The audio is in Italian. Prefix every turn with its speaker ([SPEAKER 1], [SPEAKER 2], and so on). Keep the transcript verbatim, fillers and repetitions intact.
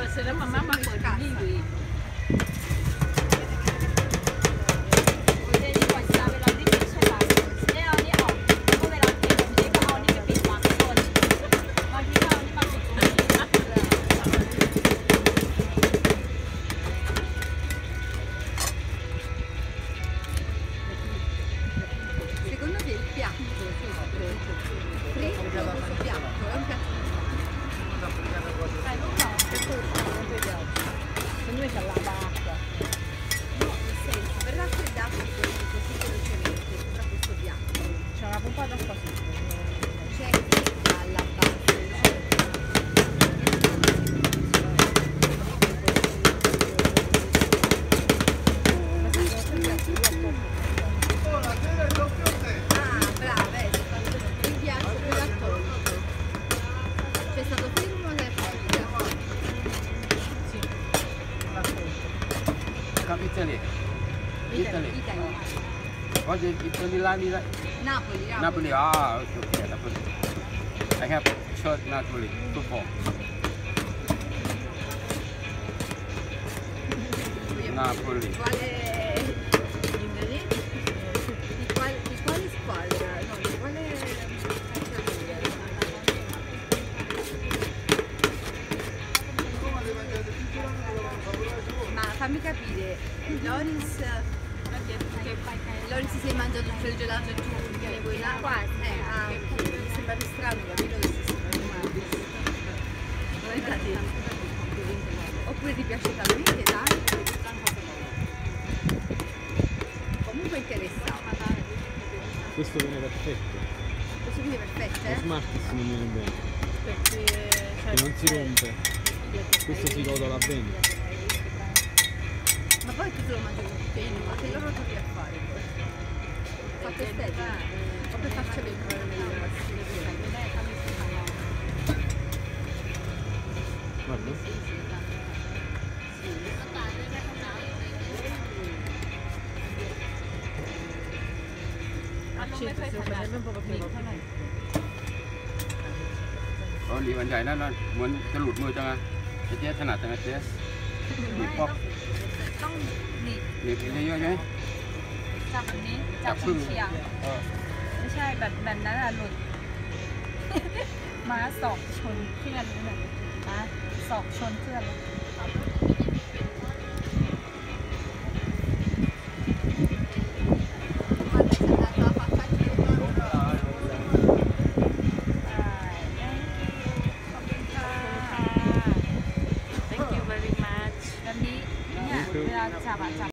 [SPEAKER 1] se la mamma ma poi lui.
[SPEAKER 2] Italy. Italy.
[SPEAKER 1] Italy.
[SPEAKER 2] What is Italy land?
[SPEAKER 1] Napoli.
[SPEAKER 2] Napoli. Ah, okay, okay, Napoli. I have shirt Napoli football. Napoli.
[SPEAKER 1] Quale di quale, di quale squadra? No, di quale ma fammi capire, Loris Loris si è mangiato tutto il gelato e tu ne vuoi là? Eh, ah, ok, mi sembra più strano capire che si sta male. Non è da te. Oppure ti piace talmente tanto? Comunque interessava.
[SPEAKER 3] Questo viene perfetto.
[SPEAKER 1] Questo viene perfetto, eh?
[SPEAKER 3] Lo smart se non viene bene.
[SPEAKER 1] Perché
[SPEAKER 3] Che non si rompe. Questo si rotola bene.
[SPEAKER 1] ma poi tu te lo mangi con cucchiaino, ma che loro trovi a fare poi? Fatto estetica? O per farci vedere nella
[SPEAKER 3] Guarda.
[SPEAKER 2] Có lý văn giải nó nó muốn cho lụt mưa cho cái chế thằng nào thằng chế bị pop
[SPEAKER 1] ต้องหนีบ
[SPEAKER 2] bị bị ghê ghê
[SPEAKER 1] จับแบบนี้จับเฉียงไม่ใช่แบบแบบนั้นอะหลุด ม้าศอกชนเพื่อนเลยม้าศอกชนเพื่อนแบบนี้เนี่ยเวลาจับอะจับ